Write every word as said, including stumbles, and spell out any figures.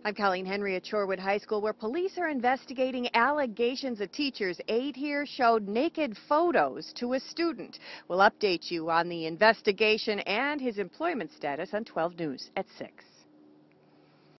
I'm Colleen Henry at Shorewood High School, where police are investigating allegations a teacher's aide here showed naked photos to a student. We'll update you on the investigation and his employment status on twelve News at six.